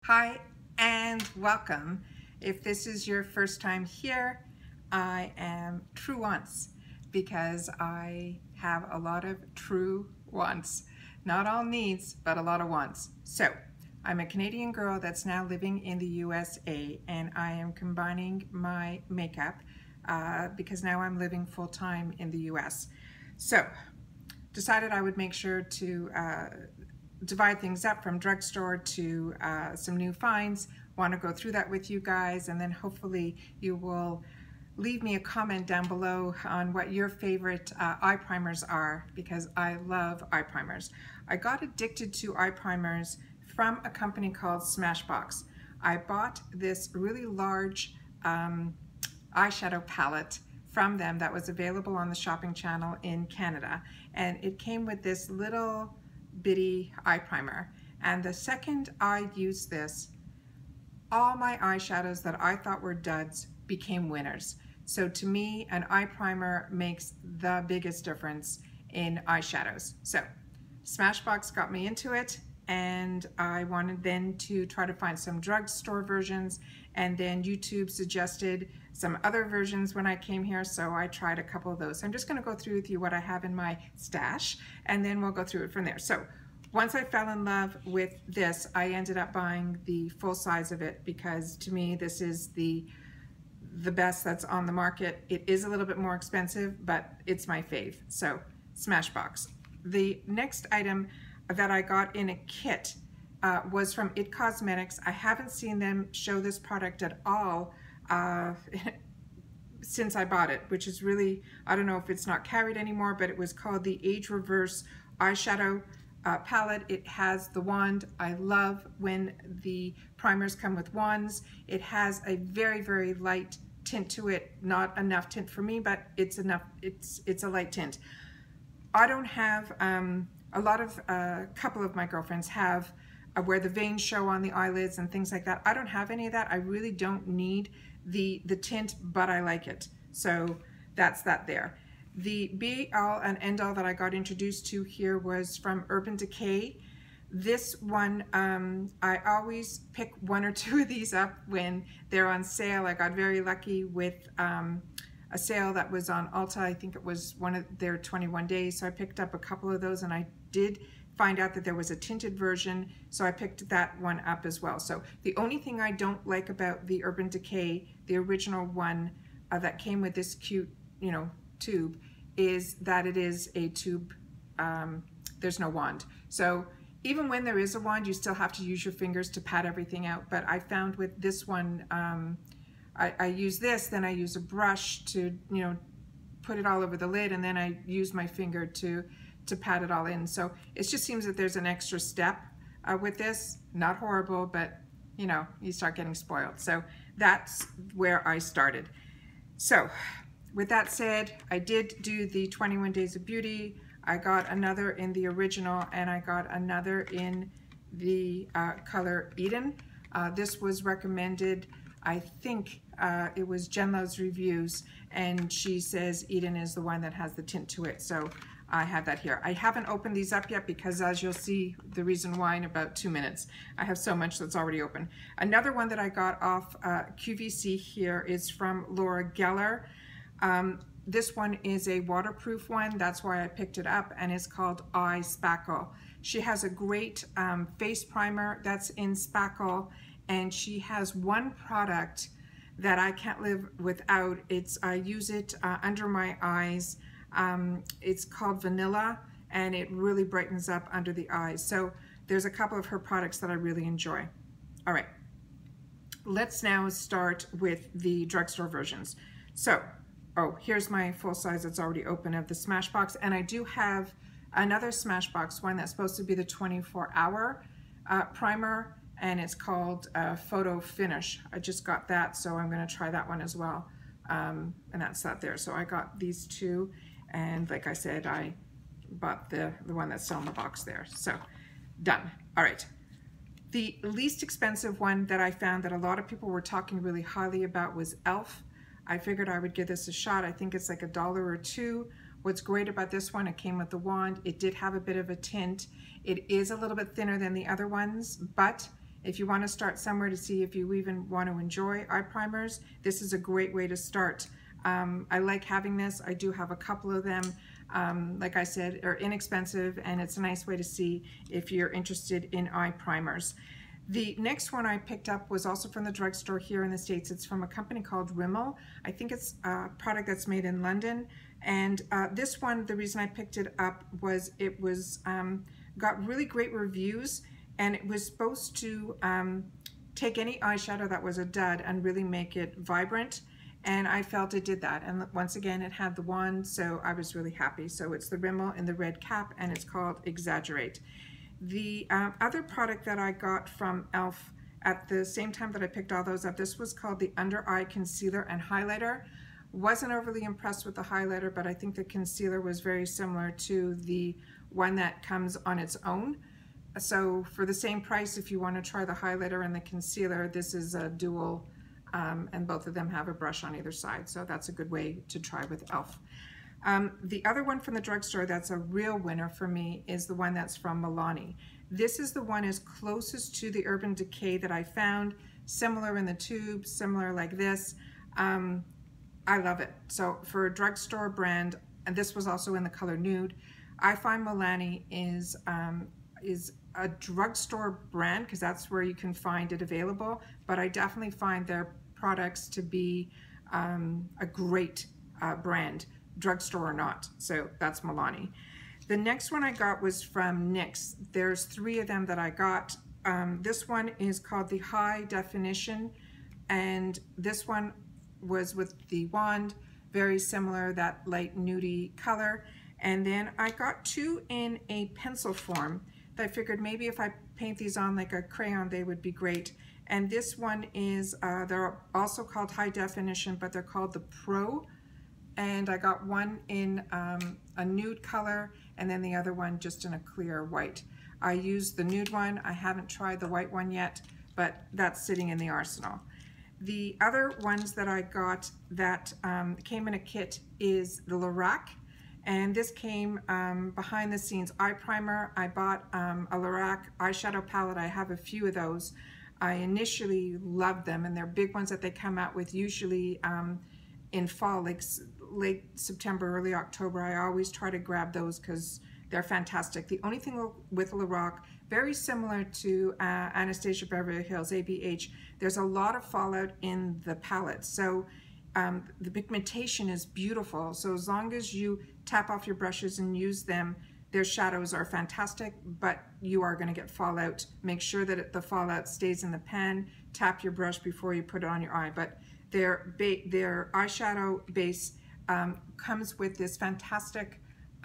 Hi and welcome. If this is your first time here, I am true once because I have a lot of true wants. Not all needs, but a lot of wants. So I'm a Canadian girl that's now living in the USA, and I am combining my makeup because now I'm living full-time in the US. So decided I would make sure to divide things up from drugstore to some new finds. Want to go through that with you guys, and then hopefully you will leave me a comment down below on what your favorite eye primers are, because I love eye primers. I got addicted to eye primers from a company called Smashbox. I bought this really large eyeshadow palette from them that was available on the shopping channel in Canada, and it came with this little bitty eye primer. And the second I used this, all my eyeshadows that I thought were duds became winners. So to me, an eye primer makes the biggest difference in eyeshadows. So Smashbox got me into it, and I wanted then to try to find some drugstore versions, and then YouTube suggested some other versions when I came here, so I tried a couple of those. I'm just going to go through with you what I have in my stash, and then we'll go through it from there. So once I fell in love with this, I ended up buying the full size of it because to me this is the best that's on the market. It is a little bit more expensive, but it's my fave. So Smashbox. The next item that I got in a kit was from IT Cosmetics. I haven't seen them show this product at all since I bought it, which is really, I don't know if it's not carried anymore, but it was called the Age Reverse Eyeshadow palette. It has the wand. I love when the primers come with wands. It has a very, very light tint to it. Not enough tint for me, but it's enough. It's a light tint. I don't have, a lot of, a couple of my girlfriends have where the veins show on the eyelids and things like that. I don't have any of that. I really don't need the tint, but I like it. So that's that there. The be-all and end-all that I got introduced to here was from Urban Decay. This one, I always pick one or two of these up when they're on sale. I got very lucky with a sale that was on ULTA. I think it was one of their 21 days. So I picked up a couple of those, and I did find out that there was a tinted version, so I picked that one up as well. So the only thing I don't like about the Urban Decay, the original one that came with this cute, you know, tube, is that it is a tube. There's no wand. So even when there is a wand, you still have to use your fingers to pat everything out. But I found with this one, I use this, then I use a brush to, you know, put it all over the lid, and then I use my finger to pat it all in. So it just seems that there's an extra step with this. Not horrible, but you know, you start getting spoiled. So that's where I started. So with that said, I did do the 21 Days of Beauty. I got another in the original, and I got another in the color Eden. This was recommended, I think it was Jen Loves Reviews, and she says Eden is the one that has the tint to it. So I have that here. I haven't opened these up yet because, as you'll see, the reason why in about 2 minutes. I have so much that's already open. Another one that I got off QVC here is from Laura Geller. This one is a waterproof one. That's why I picked it up, and it's called Eye Spackle. She has a great face primer that's in spackle, and she has one product that I can't live without. I use it under my eyes. It's called Vanilla, and it really brightens up under the eyes. So there's a couple of her products that I really enjoy. All right, let's now start with the drugstore versions. So, oh, here's my full size that's already open of the Smashbox, and I do have another Smashbox one that's supposed to be the 24-hour primer, and it's called Photo Finish. I just got that, so I'm going to try that one as well, and that's that there. So I got these two, and like I said, I bought the one that's still in the box there. So done. All right. The least expensive one that I found that a lot of people were talking really highly about was e.l.f. I figured I would give this a shot. I think it's like $1 or $2. What's great about this one, it came with the wand. It did have a bit of a tint. It is a little bit thinner than the other ones, but If you want to start somewhere to see if you even want to enjoy eye primers, this is a great way to start. I like having this. I do have a couple of them. Like I said, are inexpensive, and it's a nice way to see if you're interested in eye primers. The next one I picked up was also from the drugstore here in the States. It's from a company called Rimmel. I think it's a product that's made in London. And this one, the reason I picked it up was it was got really great reviews, and it was supposed to take any eyeshadow that was a dud and really make it vibrant. And I felt it did that. And once again, it had the wand, so I was really happy. So it's the Rimmel in the red cap, and it's called Exaggerate. The other product that I got from e.l.f. at the same time that I picked all those up, this was called the Under Eye Concealer and Highlighter. Wasn't overly impressed with the highlighter, but I think the concealer was very similar to the one that comes on its own. So for the same price, if you want to try the highlighter and the concealer, this is a dual, and both of them have a brush on either side. So that's a good way to try with e.l.f. The other one from the drugstore that's a real winner for me is the one that's from Milani. This is the one as closest to the Urban Decay that I found, similar in the tube, similar like this. I love it. So for a drugstore brand, and this was also in the color nude, I find Milani is a drugstore brand because that's where you can find it available, but I definitely find their products to be a great brand, drugstore or not. So that's Milani. The next one I got was from NYX. There's 3 of them that I got. This one is called the High Definition, and this one was with the wand, very similar, that light nudie color. And then I got 2 in a pencil form that I figured maybe if I paint these on like a crayon, they would be great. And this one is, they're also called High Definition, but they're called the Pro. And I got one in a nude color, and then the other one just in a clear white. I used the nude one. I haven't tried the white one yet, but that's sitting in the arsenal. The other ones that I got that came in a kit is the Lorac, and this came behind the scenes eye primer. I bought a Lorac eyeshadow palette. I have a few of those. I initially loved them, and they're big ones that they come out with usually in fall, like late September, early October. I always try to grab those because they're fantastic. The only thing with Lorac, very similar to Anastasia Beverly Hills, ABH, there's a lot of fallout in the palette. So the pigmentation is beautiful. So as long as you tap off your brushes and use them, their shadows are fantastic, but you are going to get fallout. Make sure that the fallout stays in the pen. Tap your brush before you put it on your eye. But their eyeshadow base comes with this fantastic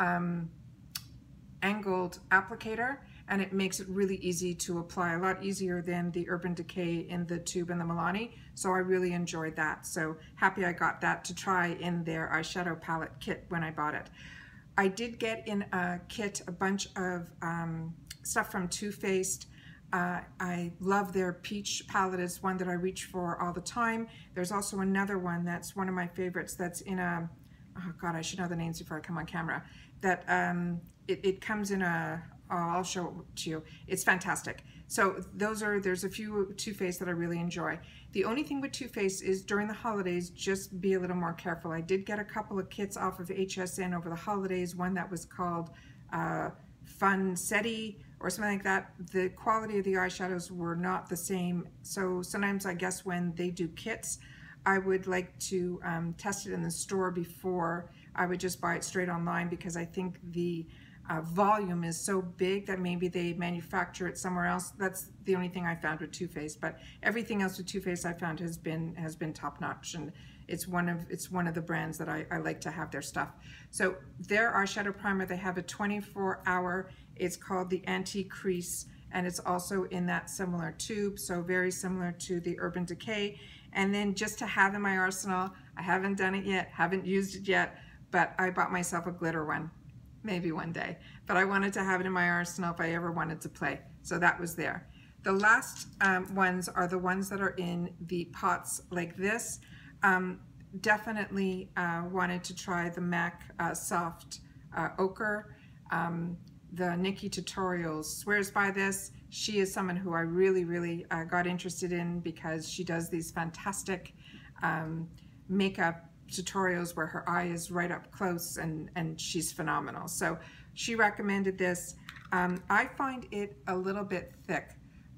angled applicator, and it makes it really easy to apply, a lot easier than the Urban Decay in the tube and the Milani. So I really enjoyed that. So happy I got that to try in their eyeshadow palette kit when I bought it. I did get in a kit a bunch of stuff from Too Faced. I love their peach palette. It's one that I reach for all the time. There's also another one that's one of my favorites that's in a, oh God, I should know the names before I come on camera, that it comes in a, oh, I'll show it to you. It's fantastic. So there's a few Too Faced that I really enjoy. The only thing with Too Faced is during the holidays, just be a little more careful. I did get a couple of kits off of HSN over the holidays, one that was called Fun Seti or something like that. The quality of the eyeshadows were not the same. So sometimes I guess when they do kits, I would like to test it in the store before I would just buy it straight online, because I think the volume is so big that maybe they manufacture it somewhere else. That's the only thing I found with Too Faced, but everything else with Too Faced I found has been top notch, and it's one of the brands that I like to have their stuff. So their eyeshadow primer, they have a 24-hour. It's called the Anti-Crease, and it's also in that similar tube, so very similar to the Urban Decay. And then just to have in my arsenal, I haven't done it yet, haven't used it yet, but I bought myself a glitter one. Maybe one day, but I wanted to have it in my arsenal if I ever wanted to play. So that was there. The last ones are the ones that are in the pots like this. Definitely wanted to try the MAC Soft Ochre. The Nikki Tutorials swears by this. She is someone who I really got interested in because she does these fantastic makeup tutorials where her eye is right up close, and she's phenomenal. So she recommended this. I find it a little bit thick.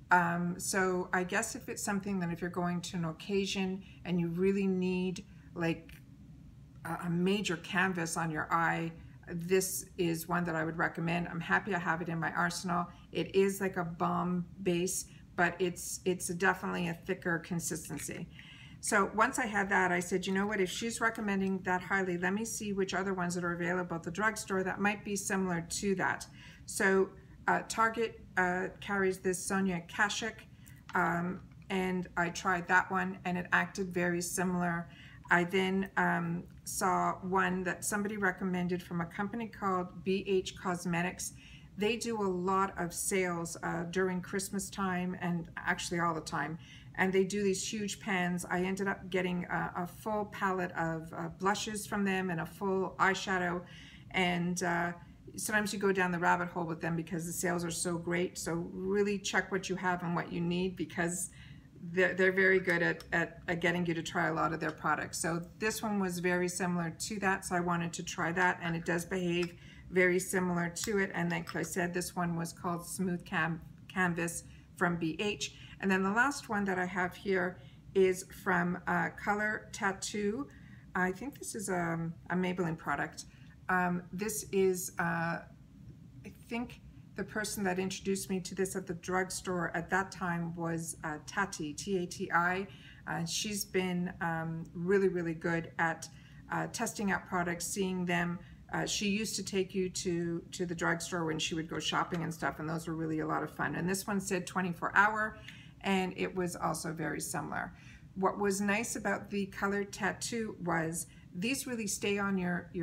So I guess if it's something that if you're going to an occasion and you really need like a major canvas on your eye, this is one that I would recommend. I'm happy I have it in my arsenal. It is like a balm base, but it's definitely a thicker consistency. So once I had that, I said, you know what, if she's recommending that highly, let me see which other ones that are available at the drugstore that might be similar to that. So Target carries this Sonia Kashuk, and I tried that one and it acted very similar. I then saw one that somebody recommended from a company called BH Cosmetics. They do a lot of sales during Christmas time and actually all the time. And they do these huge pans. I ended up getting a full palette of blushes from them and a full eyeshadow. And sometimes you go down the rabbit hole with them because the sales are so great. So really check what you have and what you need, because they're very good at getting you to try a lot of their products. So this one was very similar to that, so I wanted to try that, and it does behave very similar to it. And like I said, this one was called Smooth Canvas from BH. And then the last one that I have here is from Color Tattoo. I think this is a Maybelline product. This is, I think the person that introduced me to this at the drugstore at that time was Tati, T-A-T-I. She's been really good at testing out products, seeing them. She used to take you to the drugstore when she would go shopping and stuff, and those were really a lot of fun. And this one said 24-hour, and it was also very similar. What was nice about the Color Tattoo was these really stay on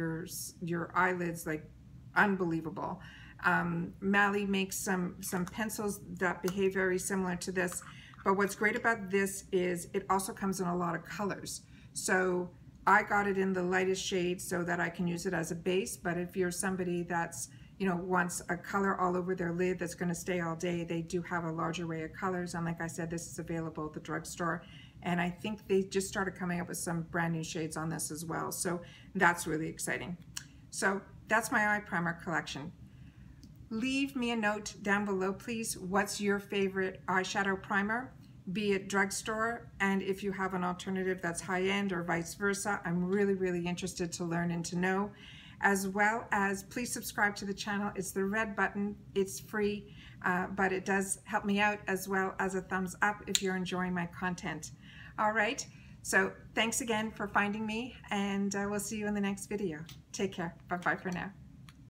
your eyelids like unbelievable. Mally makes some pencils that behave very similar to this, but what's great about this is it also comes in a lot of colors. So I got it in the lightest shade so that I can use it as a base, but if you're somebody that's, you know, wants a color all over their lid that's going to stay all day, they do have a large array of colors. And like I said, this is available at the drugstore, and I think they just started coming up with some brand new shades on this as well, so that's really exciting. So that's my eye primer collection. Leave me a note down below, please. What's your favorite eyeshadow primer, be it drugstore, and if you have an alternative that's high-end or vice versa. I'm really interested to learn and to know. As well as, please subscribe to the channel. It's the red button. It's free, but it does help me out, as well as a thumbs up if you're enjoying my content. All right, so thanks again for finding me, and we'll see you in the next video. Take care. Bye-bye for now.